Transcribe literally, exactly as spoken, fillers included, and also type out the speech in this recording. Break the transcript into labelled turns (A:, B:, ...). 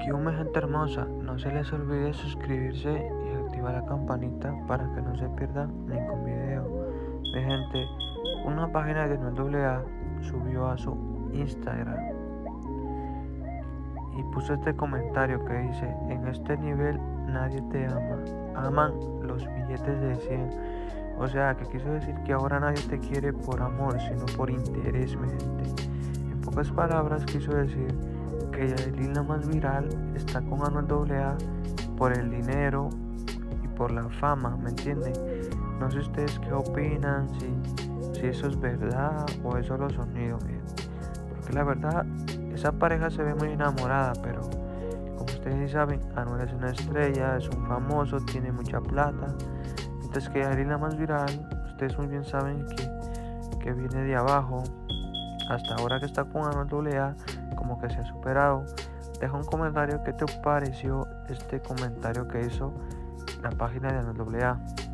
A: ¿Qué hubo, mi gente hermosa? No se les olvide suscribirse y activar la campanita para que no se pierda ningún video. Mi gente, una página de Anuel A A subió a su Instagram y puso este comentario que dice: en este nivel nadie te ama, aman los billetes de cien. O sea, que quiso decir que ahora nadie te quiere por amor, sino por interés, mi gente. En pocas palabras quiso decir que Yailin, la más viral, está con Anuel A A por el dinero y por la fama, ¿me entienden? No sé ustedes qué opinan, si, si eso es verdad o es solo sonido, miren. Porque la verdad, esa pareja se ve muy enamorada, pero como ustedes saben, Anuel es una estrella, es un famoso, tiene mucha plata. Mientras que Yailin, la más viral, ustedes muy bien saben que, que viene de abajo. Hasta ahora que está con Anuel A A, como que se ha superado. Deja un comentario qué te pareció este comentario que hizo la página de Anuel A A.